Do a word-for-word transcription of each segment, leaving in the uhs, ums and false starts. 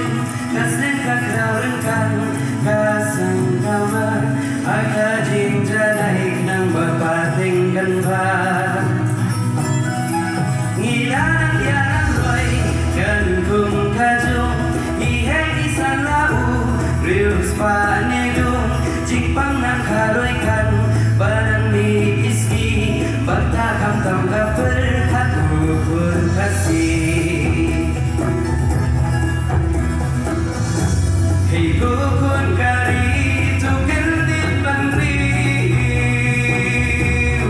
kasih kakarengkan kasangkama agak jinja naik nang berpatingkan bah ngilang yang loy kan kung kajung ihe isan lau rius panedung jingpang nang karoikan badan mi iski bertakam tangga berkat ukur kasih hey bukun kari tukir di bandri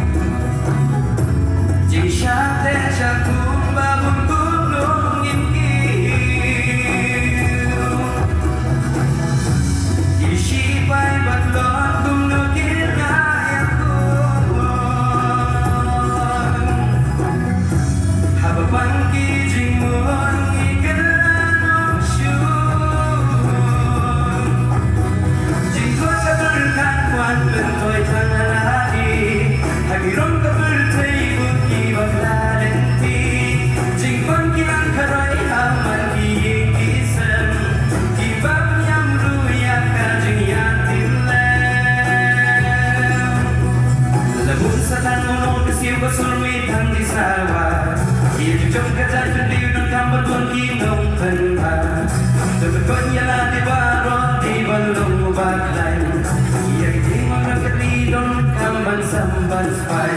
jing syate syakum babun kulung imkiu isi pai batlon kum nukir ngayakun habapan ki jing mun ikan syun jing tua sabarkan kuan bentoy tangan lagi hagirong kabertay buki baglalenti jing pang kinang karoy aman kiying kisem kibab yang ruyak kajing yatim lem lagun satan monong kesiw basulmit ang disawa iya jujong kajay pendiw ng kambatun kinong kanba tebekon yala di baro di balong baglay iya kiting mga katidong kamban samban spay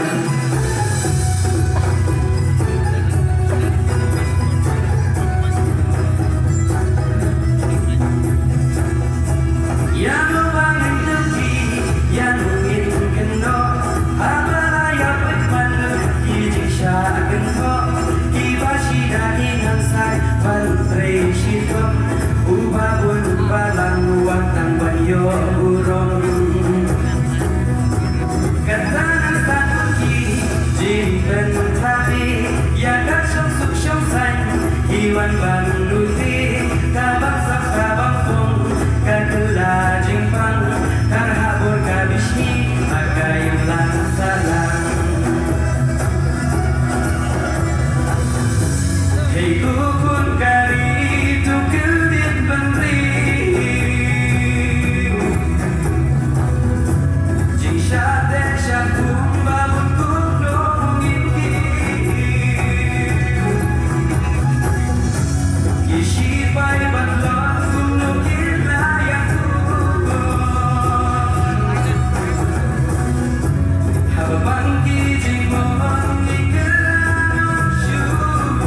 yang mabangin tuki yang mungkin kendo abalaya pagmanu kijing siya agento kibashi dani hansay pantray shito ubabun balang watang banyo urong katanas tanuki jimpen tari yagat syong suk syong say iwan banuti kabang sak kabang pong kakela jingpang karhabur kabishi agayong langsalang hey kukun kari tukil dit bandri jing syate syakum babun kulung imkiu isi pai batlon kum nukir layakun habapan ki jing mon ikan syun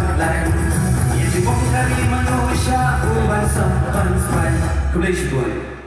Congratulations, boy.